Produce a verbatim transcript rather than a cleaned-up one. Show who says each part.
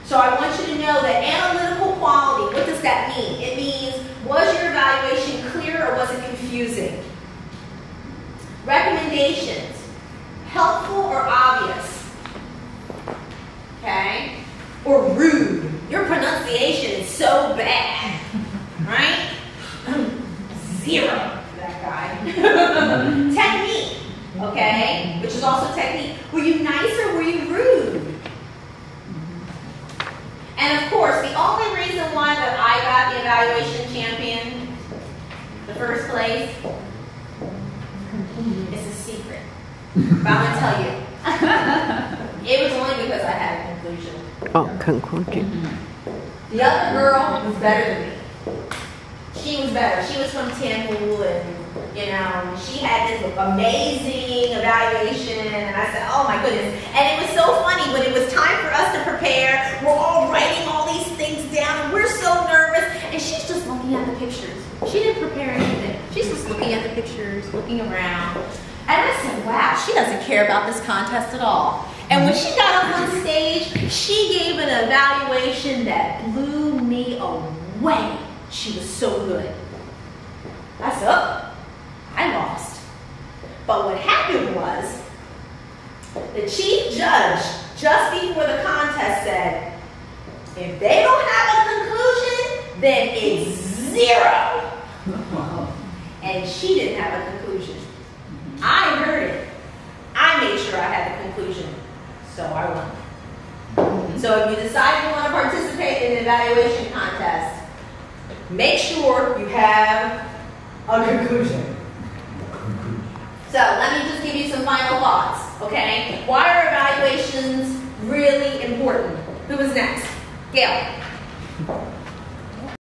Speaker 1: So I want you to know that analytical quality, what does that mean? It means, was your evaluation clear or was it confusing? Recommendations, helpful or obvious? Okay? Or rude. Your pronunciation is so bad, right? Zero for that guy. Technique, okay? Which is also technique. Were you nice or were you rude? And of course, the only reason why that I got the evaluation champion, the first place, it's a secret. But I'm gonna tell you, it was only because I had a conclusion.
Speaker 2: Oh, conclusion.
Speaker 1: The other girl was better than me. She was better. She was from Tamil, and you know, she had this amazing evaluation, and I said, oh my goodness. And it was so funny when it was time for us to prepare, we're all writing all these things down, and we're so nervous, and she's just looking at the pictures. She didn't prepare anything. She's just looking at the pictures, looking around. And I said, wow, she doesn't care about this contest at all. And when she got up on stage, she gave an evaluation that blew me away. She was so good. I said, oh, I lost. But what happened was, the chief judge, just before the contest, said, if they don't have a conclusion, then it's zero. And she didn't have a conclusion. I heard it. I made sure I had the conclusion. So I won. So if you decide you want to participate in an evaluation contest, make sure you have a conclusion. So let me just give you some final thoughts, okay? Why are evaluations really important? Who was next? Gail.